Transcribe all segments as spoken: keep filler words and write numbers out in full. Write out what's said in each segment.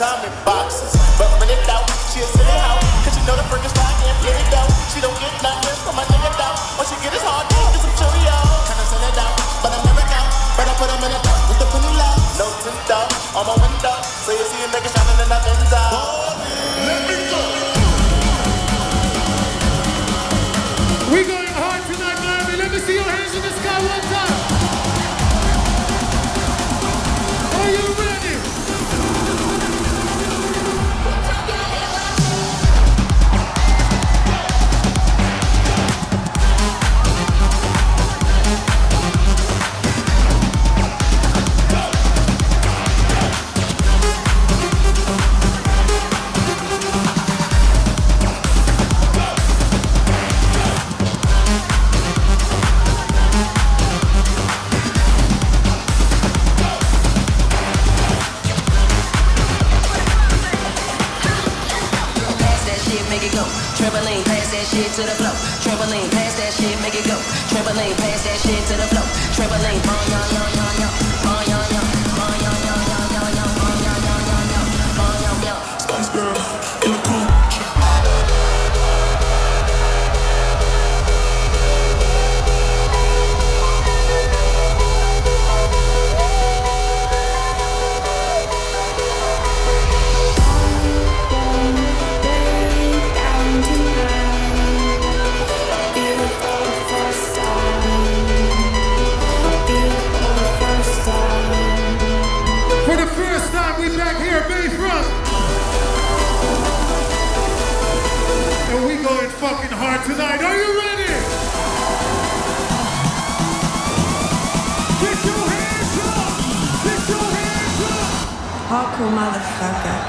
time in boxes. But when it out, she a silly hoe. Cause you know the freaking slide can't get it though. She don't get nothing from my nigga though. What she get is hard, get some Cheerio. Kinda send it out, but I never go. But I put them in a dark with the penny low. No tint up on my window. So you see a nigga shining in that Benzo. Let me go. We going hard tonight, Miami. Let me see your hands in the sky one time. Are you ready? Trampoline, pass that shit to the floor. Trampoline, pass that shit, make it go. Trampoline, pass that shit to the floor. Trampoline, bon yon yon yon yon, bon yon yon, bon yon yon yon yon yon, bon yon yon yon yon, bon yon yon. Spice Girl in the pool. Fucking hard tonight. Are you ready? Get your hands up! Get your hands up! Hardcore motherfucker.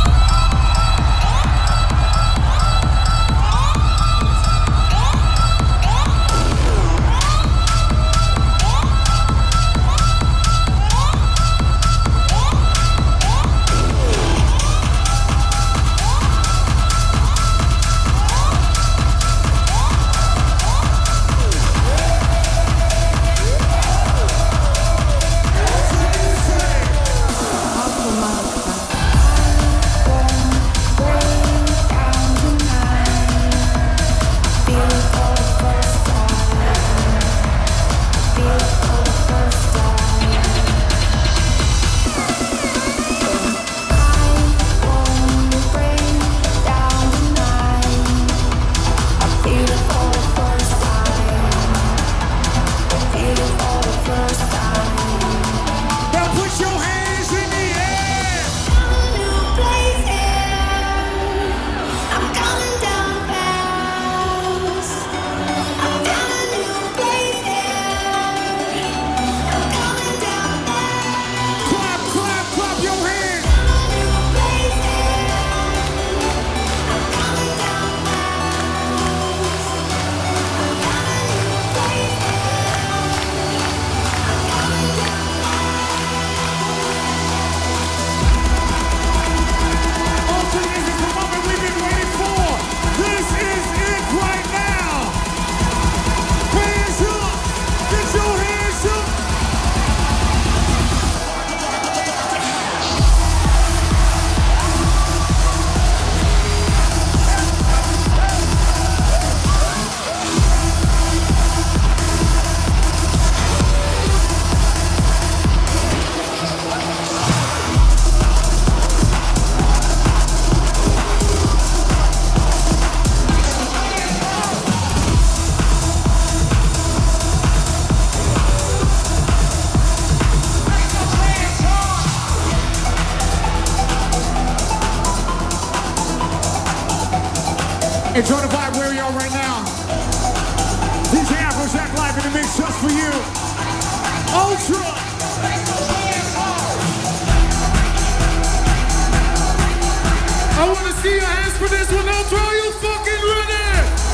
Enjoy the vibe where you are right now. D J Afrojack live in the mix just for you. Ultra. I want to see your hands for this one. Ultra, are you fucking ready?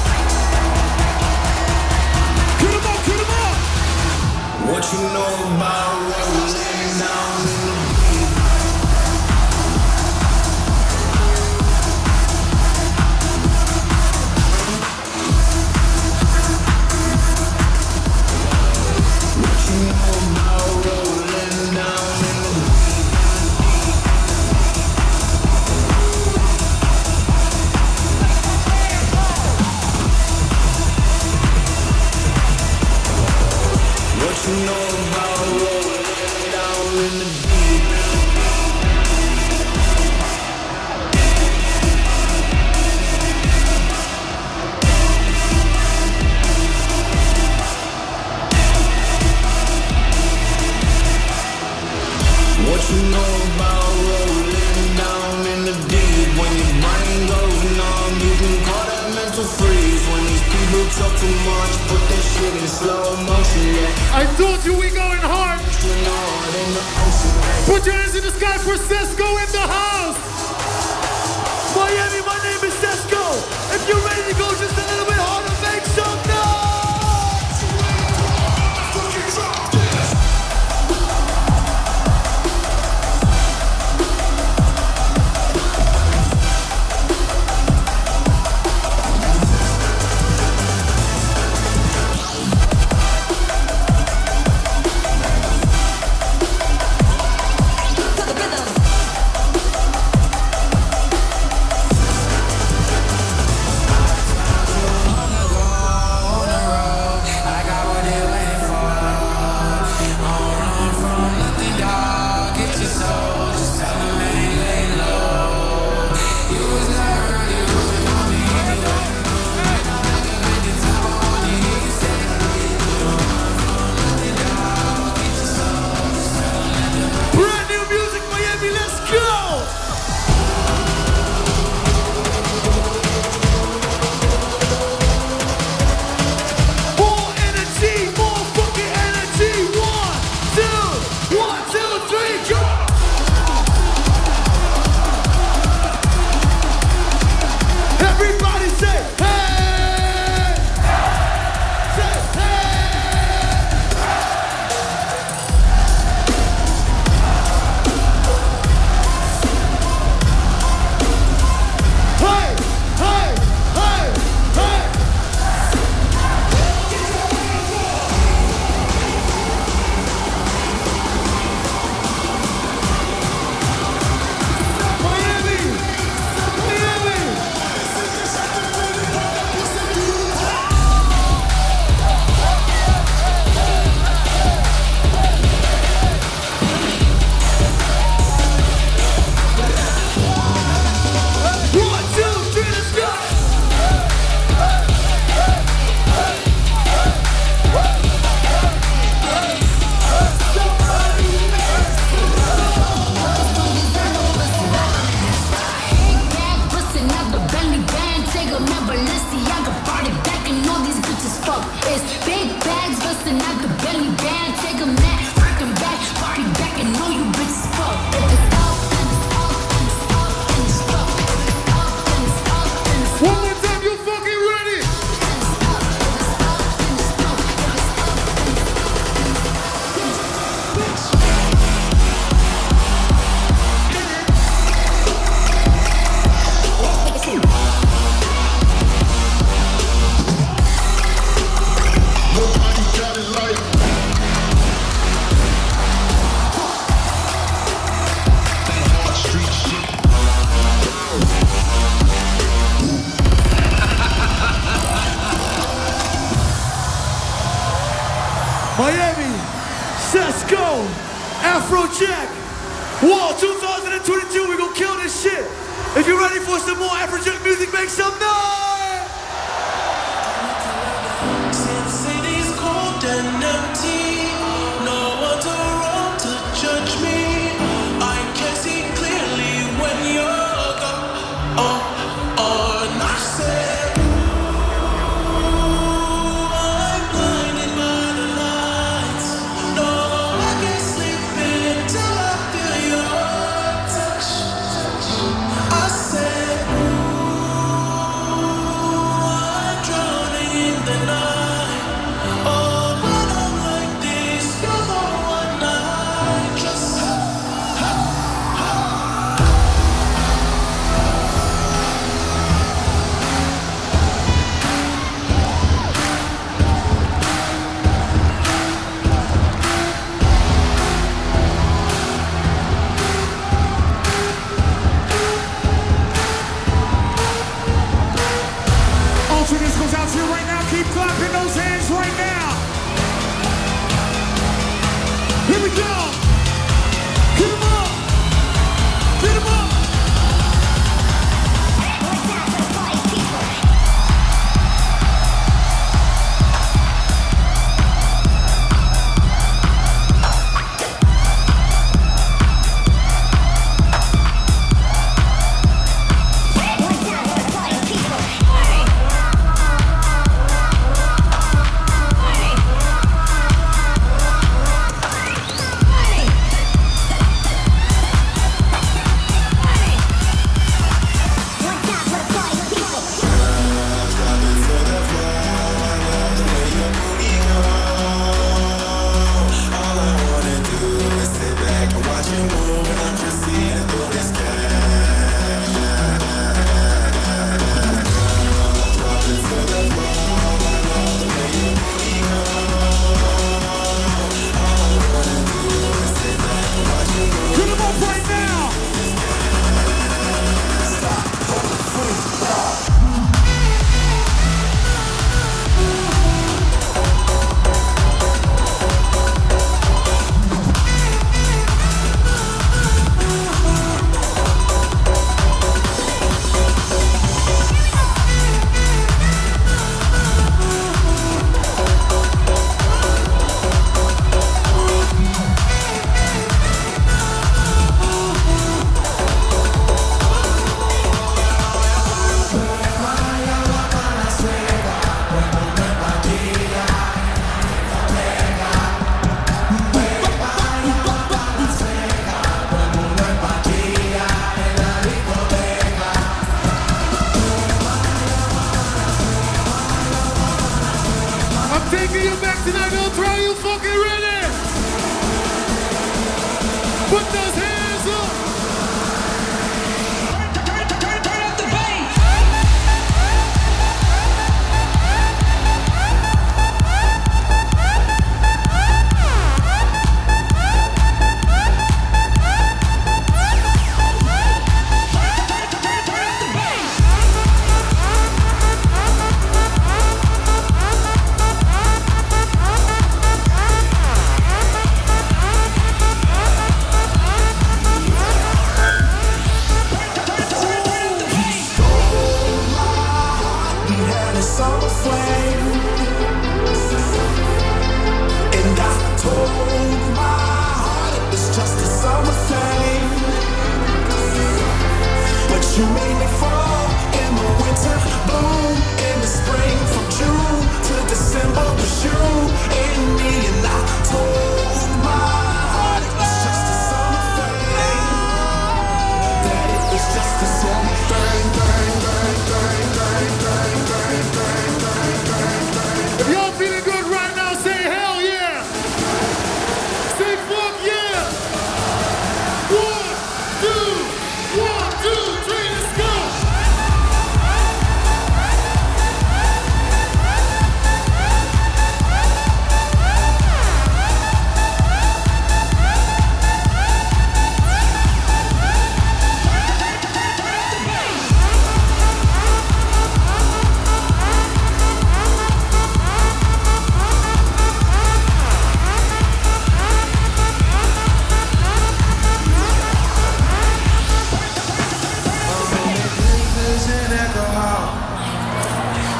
Get 'em up, get 'em up. What you know about rolling down in the talk too much, put that shit in slow motion, yeah. I told you we going hard. You know it in the ocean, yeah. Put your hands in the sky for Cisco in the house. Miami, my name is Cisco. If you're ready to go just a little bit harder, make some noise. Miami, Cisco, Afrojack, Wall two thousand twenty-two, we gonna kill this shit. If you're ready for some more Afrojack music, make some noise! Since city's cold and empty, no one's around to judge me. I can see clearly when you're gone. Oh, oh, and I said, ooh, I'm blinded by the lights. No, I can't sleep until I feel your touch. I said, ooh,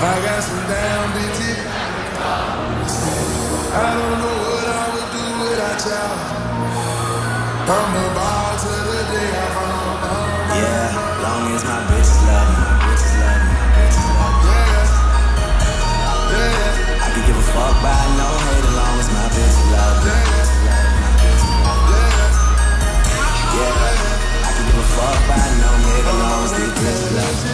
I got some damn bitches. I don't know what I would do without y'all. From the bar to the day I found out. Yeah, long as my bitches love me, my bitches love me, my bitches love me. Yeah, yeah. I can give a fuck by no hate as long as my bitches love me. Yeah, I can give a fuck by no hate as long as these bitches love me.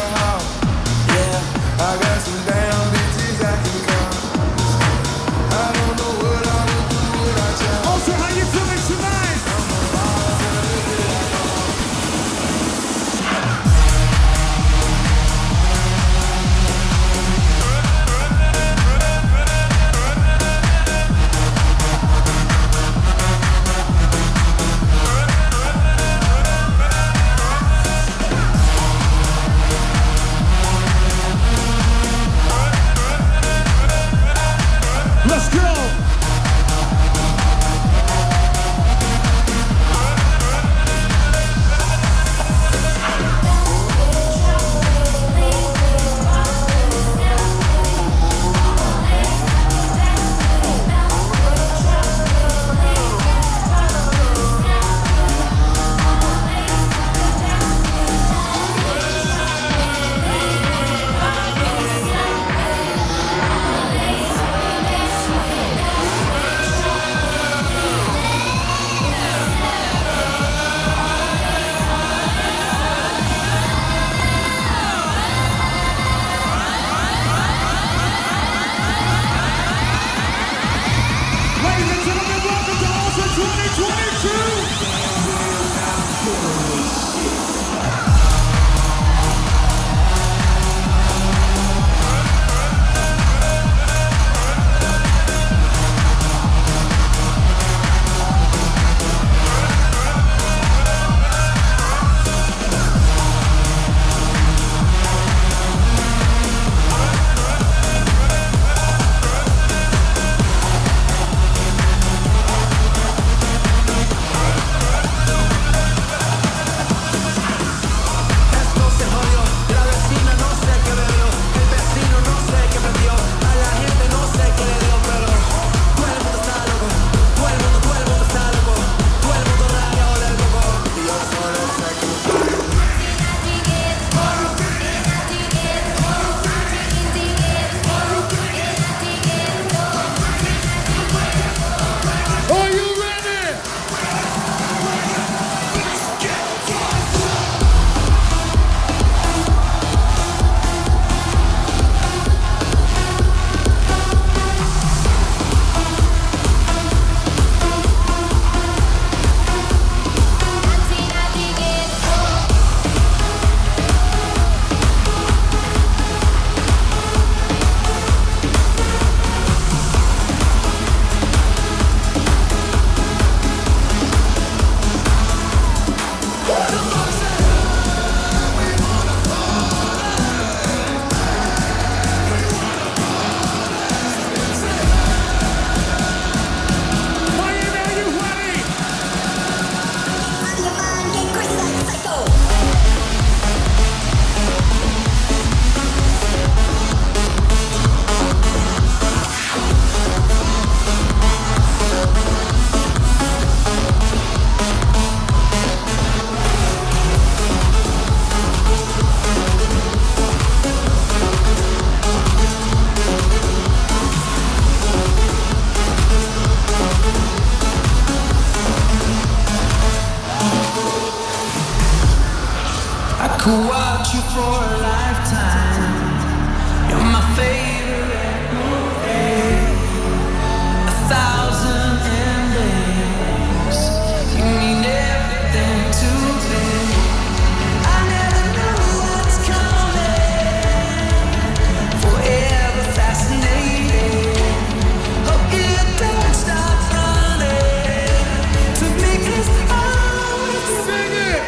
Yeah, I got some damn bitches I can call. I don't know what I would do without y'all. Also, how you feeling tonight? Let's go! Ladies and gentlemen, welcome to Ultra twenty twenty-two! Are you ready? Miami, are you ready? I could watch you for a lifetime. You're my favorite movie. A thousand endings. You mean everything to me. I never know what's coming. Forever fascinating. Hope you don't stop running. To make this always Sing it!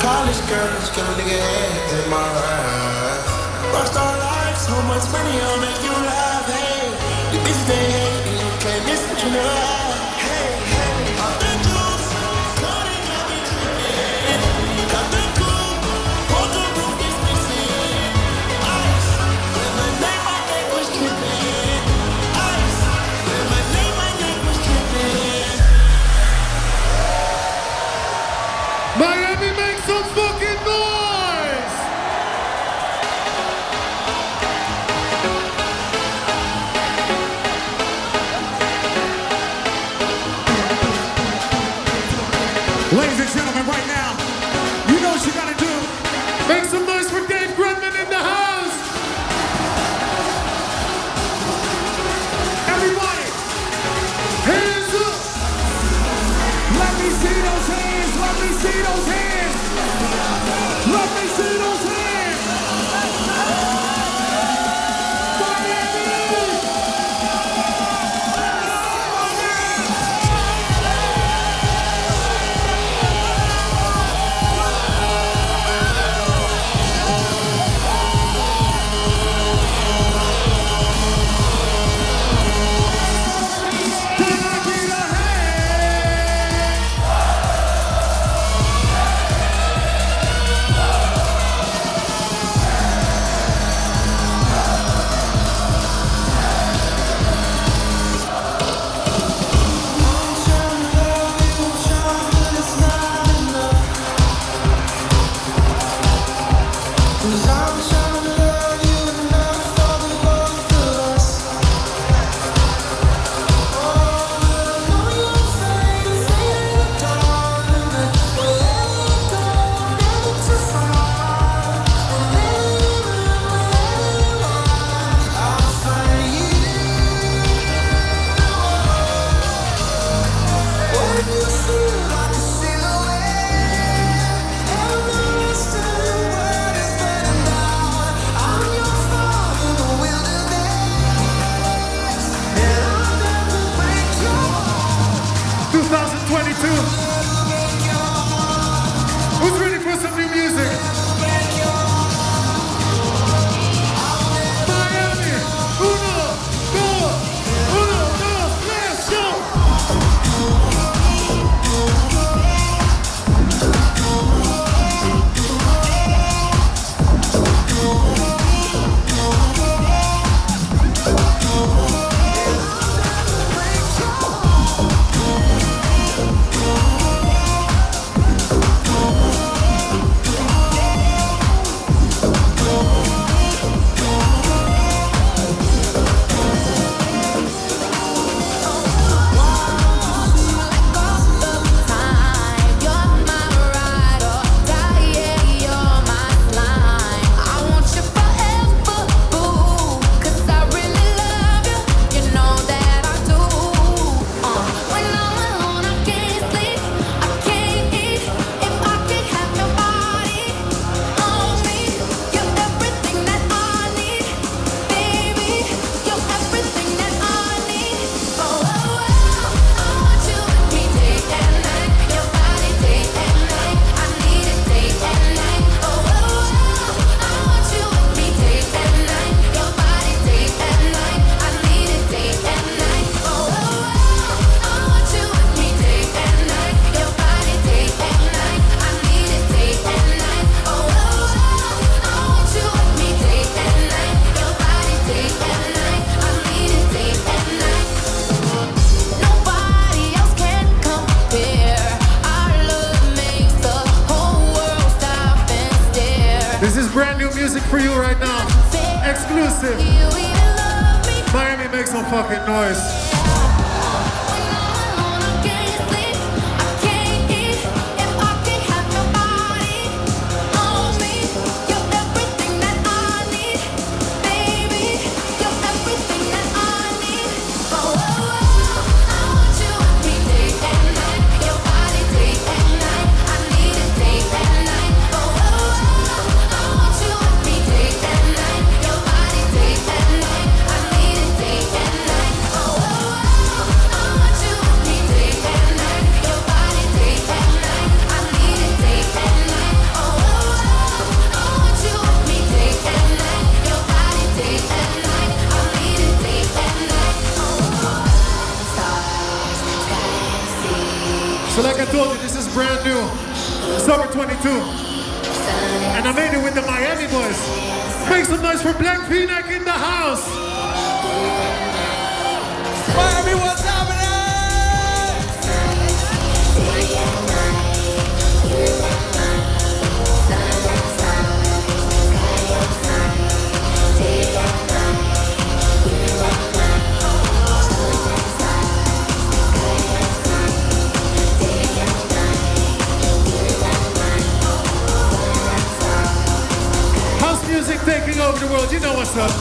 College girls, get a nigga head in my ride. Rockstar life, so much money, I'll make you laugh. Hey, the bitch they hate, and you can't miss what you know. Hey, hey, pop the juice, Cody got me tripping. Got the coupe, hold the roof is missing. Ice, when my name, my neck was tripping. Ice, when my name, my neck was tripping. Miami, make some fucking noise! Ladies and gentlemen, right now, you know what you gotta do. Make some noise for Dave Grunman in the house! Everybody, hands up! Let me see those hands! Let me see those hands! Let me see those hands! Miami! twenty twenty-two. Who's ready for some new music? Miami, uno, dos, uno, dos, let's go! This is brand new music for you right now. Exclusive. Miami, make some fucking noise. Oh Summer twenty-two. And I made it with the Miami boys. Make some noise for Black Phoenix in the house. Miami, what's happening? House music taking over the world, you know what's up.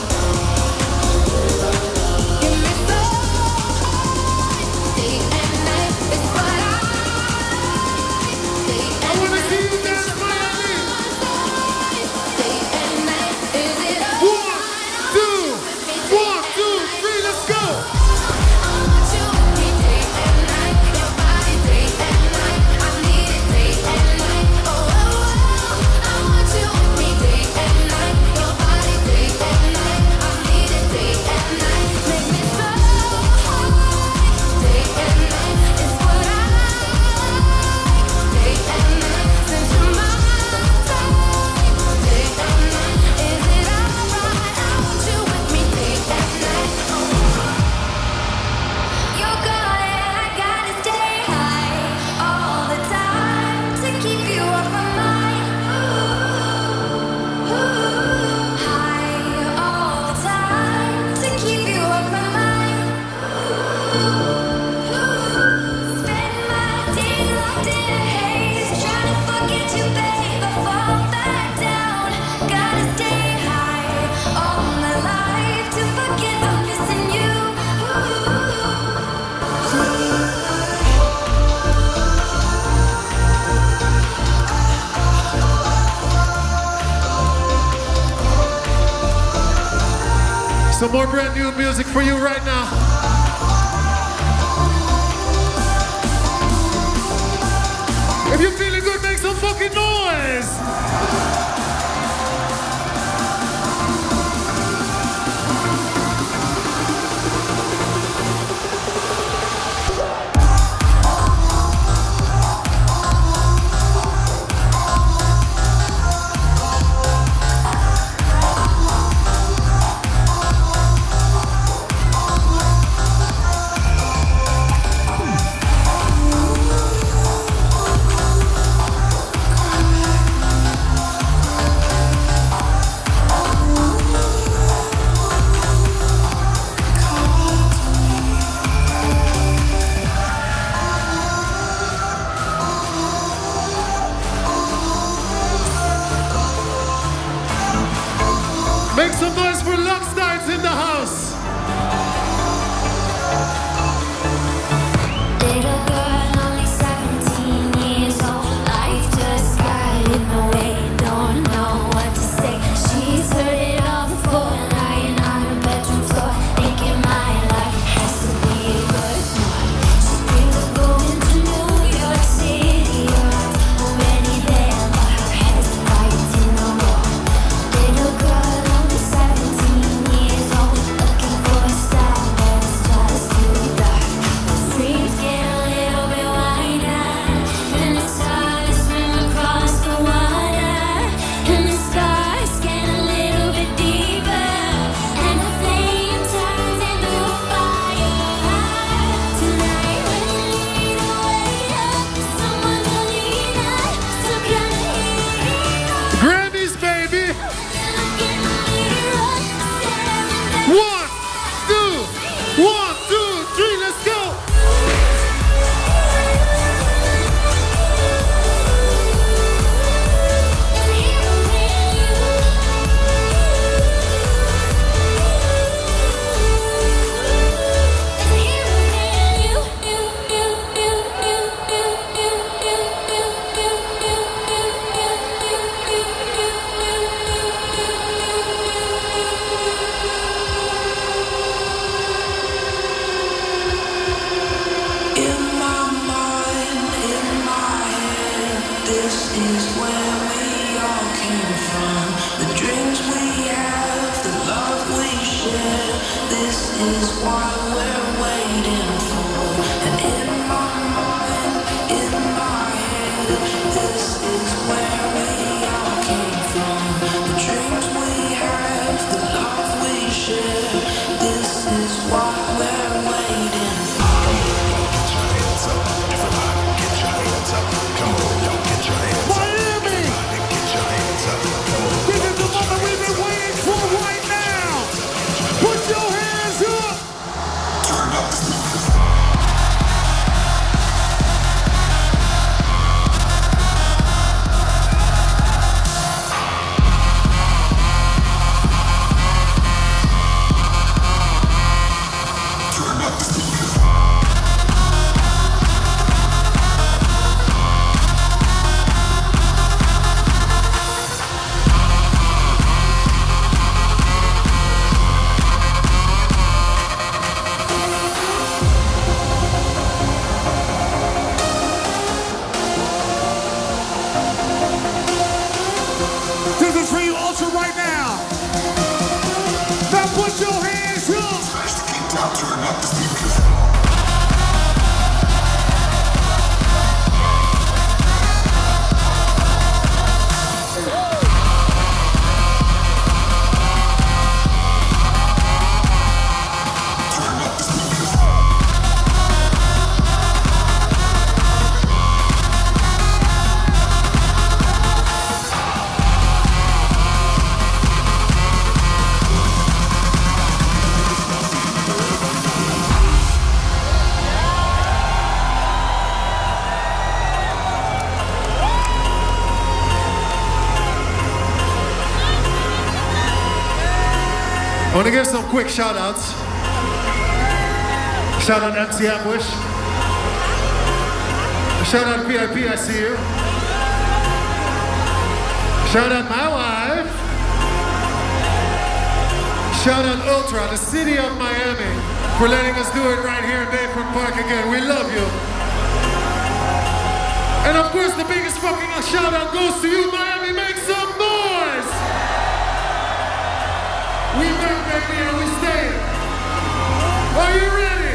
Some more brand new music for you right now. If you're feeling good, make some fucking noise. Make some noise for Lux Nights in the house. Little girl, only seventeen years old. Life just got in the way. Don't know what to say. She's heard it all before. Lying on her bedroom floor, thinking my life has to be a good one. She dreams of going to New York City. Her eyes already there, but her head's fighting no more. Little girl, only seventeen years old, looking for a star, but it's just too dark. The streets get a little bit wider, and it's hard to swim across the water, and the scars get a little bit deeper, and the flame turns into a fire. Tonight when you need a way up, someone to lean on, some kind of hero. Grammys, baby. Look in the mirror, staring at One, two, one, two, three, let's go. In my mind, in my head, this is where we all came from. The dreams we have, the love we share, this is what we're waiting for. And in my mind, in my head, this is I want to give some quick shout outs. Shout out M C Ambush. Shout out V I P, I see you. Shout out my wife. Shout out Ultra, the city of Miami, for letting us do it right here in Bayfront Park again. We love you. And of course, the biggest fucking shout out goes to you, Miami. Make some noise! We back, baby, and we stay. Are you ready?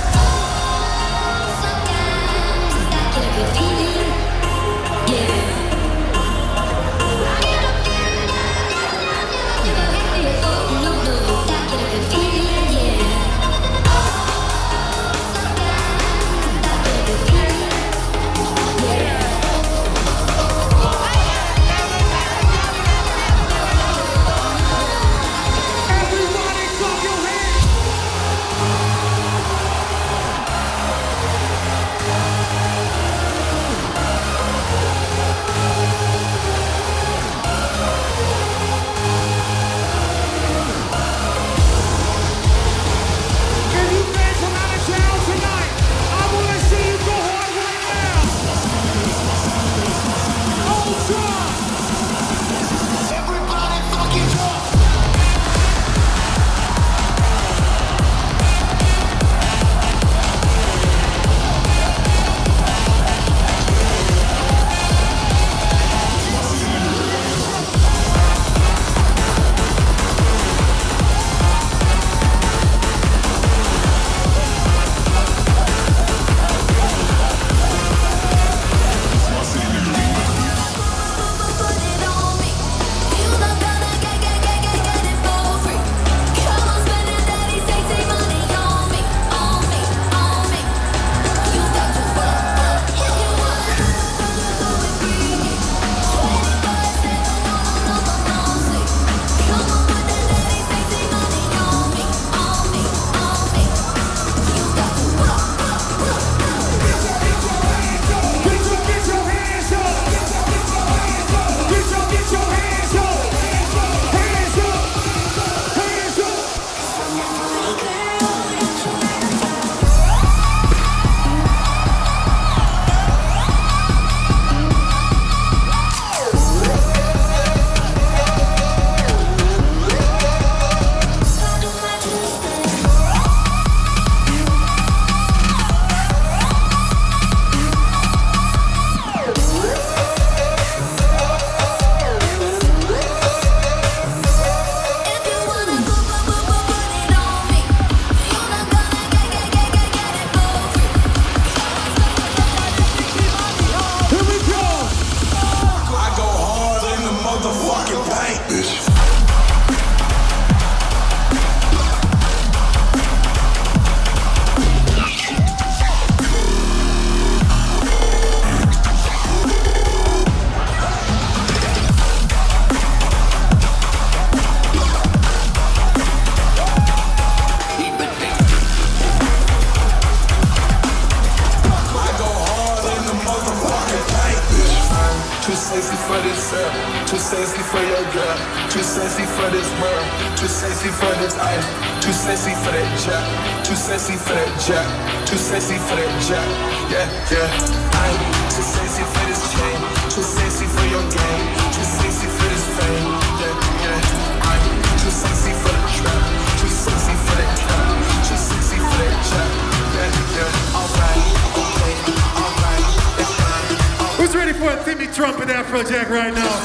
Trumpet Afrojack right now.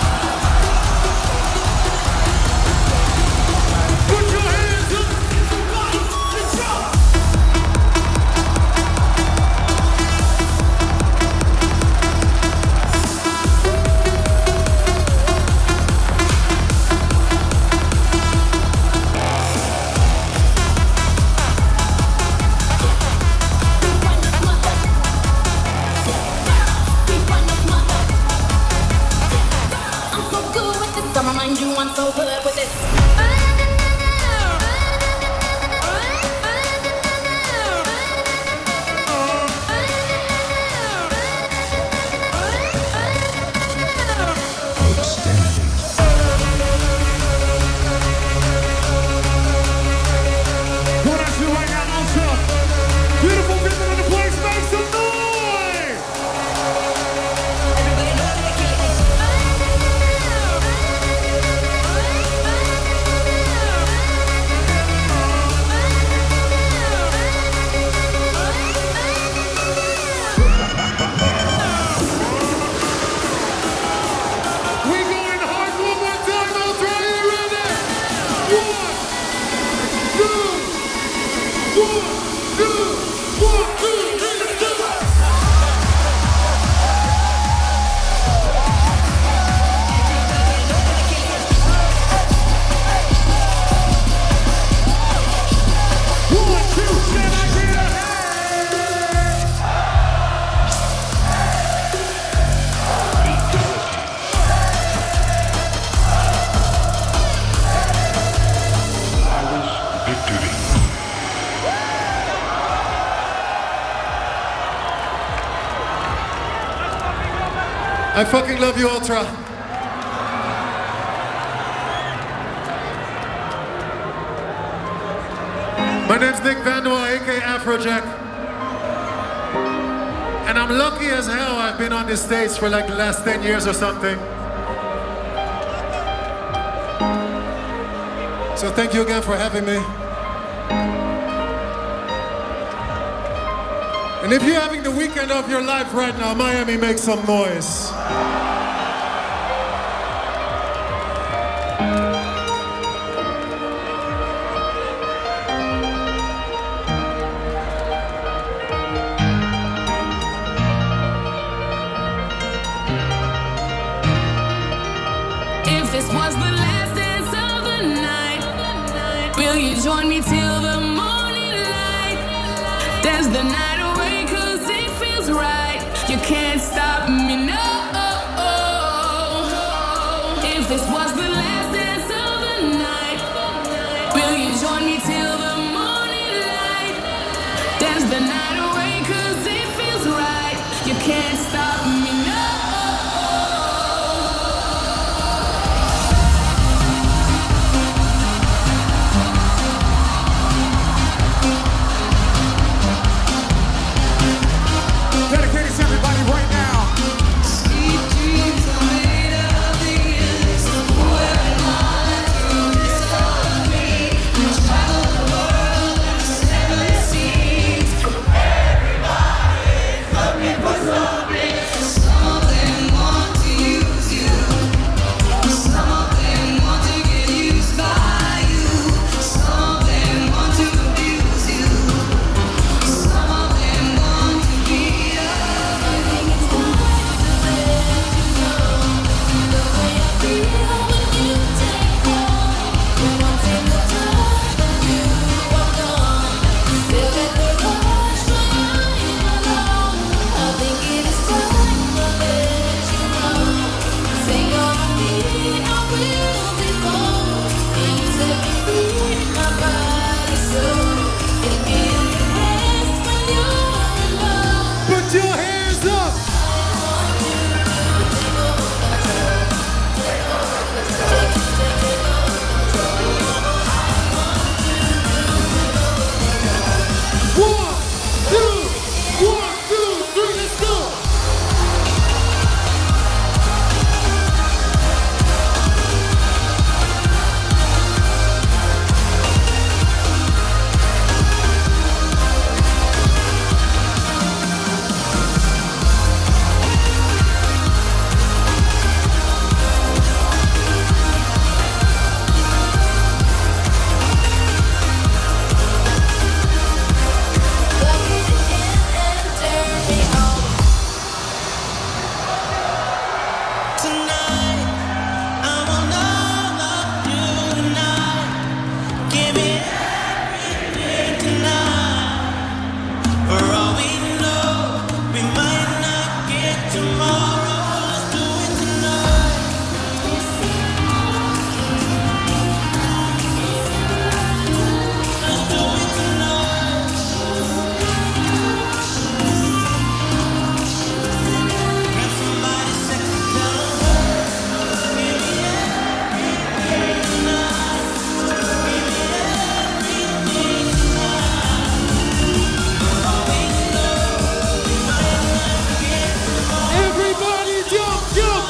Put your hands up. I fucking love you, Ultra. My name's Nick Vandoa, aka Afrojack. And I'm lucky as hell I've been on this stage for like the last ten years or something. So thank you again for having me. And if you're having the weekend of your life right now, Miami, make some noise. If this was the last dance of the night, will you join me till the morning light? Dance the night away cause it feels right. You can't stop me, no. If this was the last dance of the night, will you join me till the morning light? Dance the night away cause it feels right. You can't stop me, no. Dedicated to everybody right now. Sweet dreams are made of the endless. Whoever lies through this whole me. We travel the world and seven seas. Everybody's looking for something. Some of them want to use you. Some of them want to get used by you. Some of them want to abuse you. Some of them want to be Put your hands up! One, two, one, two, three, let's go! Tonight, I want all of you tonight. Give me everything tonight. For all we know, we might not get tomorrow. Let's do it tonight. Let's do it tonight. Grab somebody sexy, tell 'em. Give me everything tonight. Give me everything tonight. For all we know, we might not get tomorrow. Everybody jump, jump!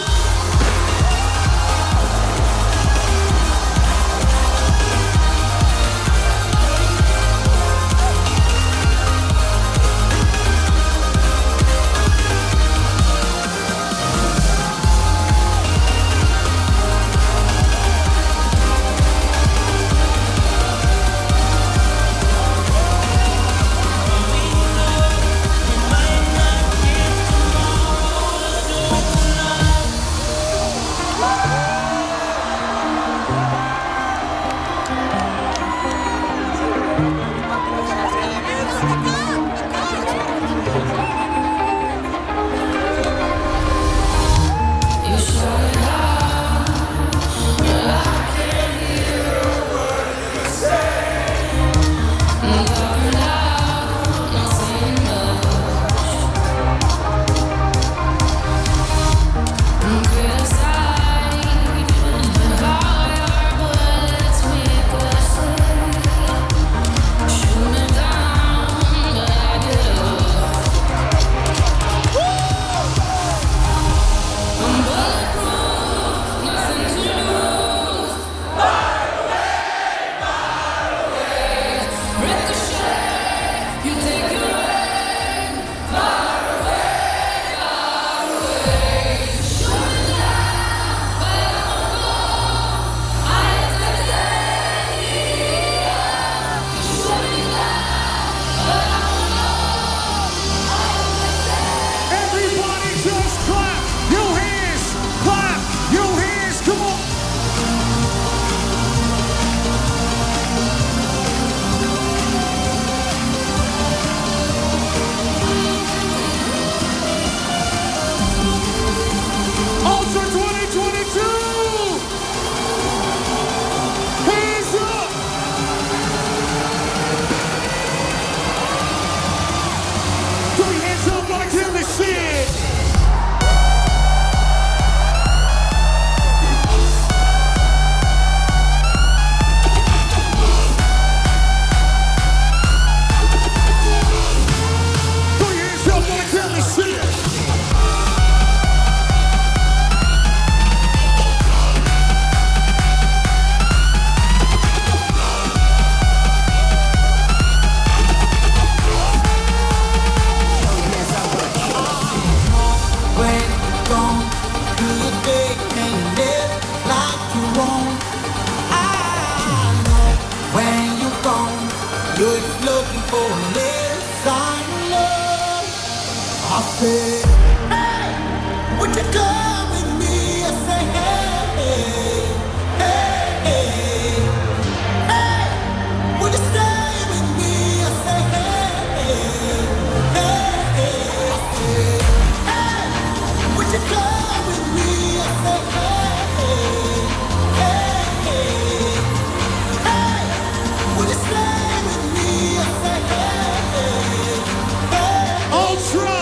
say, Hey, would you come with me? I say, hey, hey, hey, hey. Would you stay with me? I say, hey, hey, hey, hey. Would you come with me? I say, hey, hey, hey, hey. Would you stay with me? I say, hey, hey, Ultra.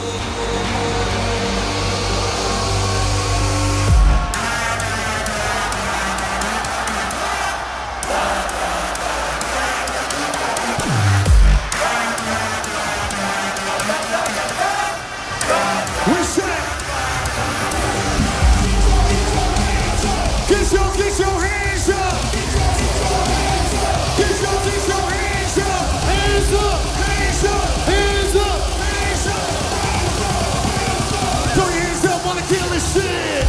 We say, get your, get your hands up. Get your, get your hands up. Hands up, hands up, hands up, hands up. Throw your hands up, wanna kill this shit.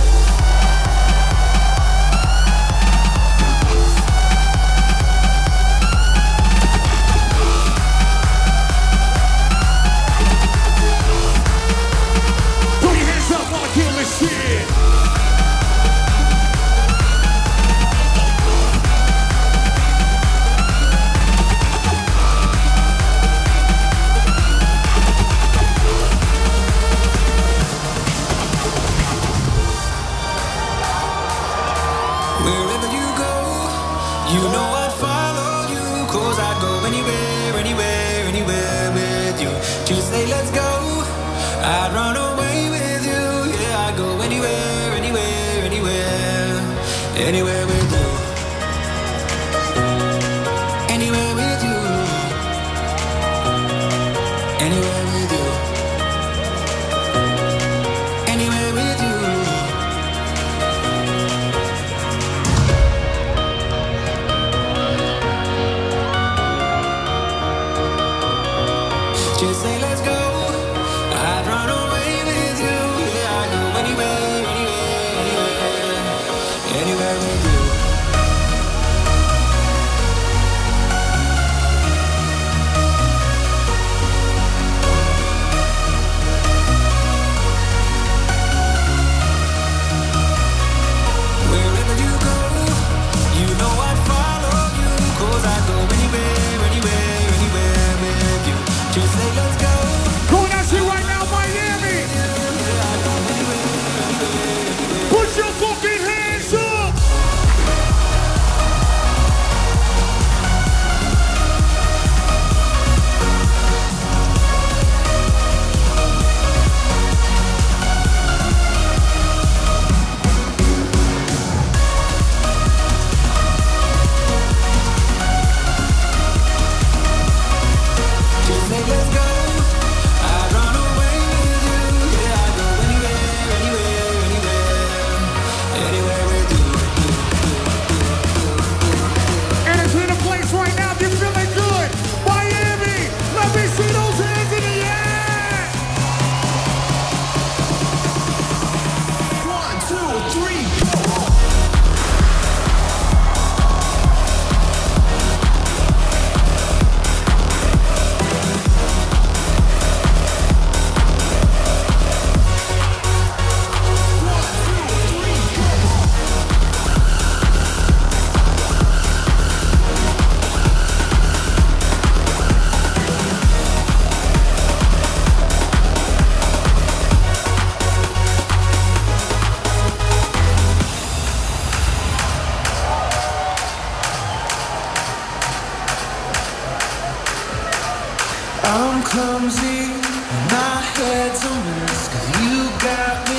Throw your hands up, wanna kill this shit. Wherever you go, you know I'd follow you. Cause I'd go anywhere, anywhere, anywhere with you. Just say let's go, I'd run away with you. Yeah, I'd go anywhere, anywhere, anywhere, anywhere with you. Anywhere with you. Anywhere with you. Anywhere with you. Just say let's go, I'd run away with you. Yeah, I'd go anywhere, anywhere, anywhere, anywhere with you. Wherever you go, you know I'd follow you. Cause I'd go anywhere, anywhere, anywhere with you. Just say let's go. Going out here right now, Miami. Put your fucking hands up. Just say let's go, I'd run away with you. Yeah, I'd go anywhere, anywhere, anywhere, anywhere with you. And it's in a place right now. If you're feeling good, Miami, let me see those hands in the air. One, two, three, go. I'm clumsy, my head's a mess. Cause you got me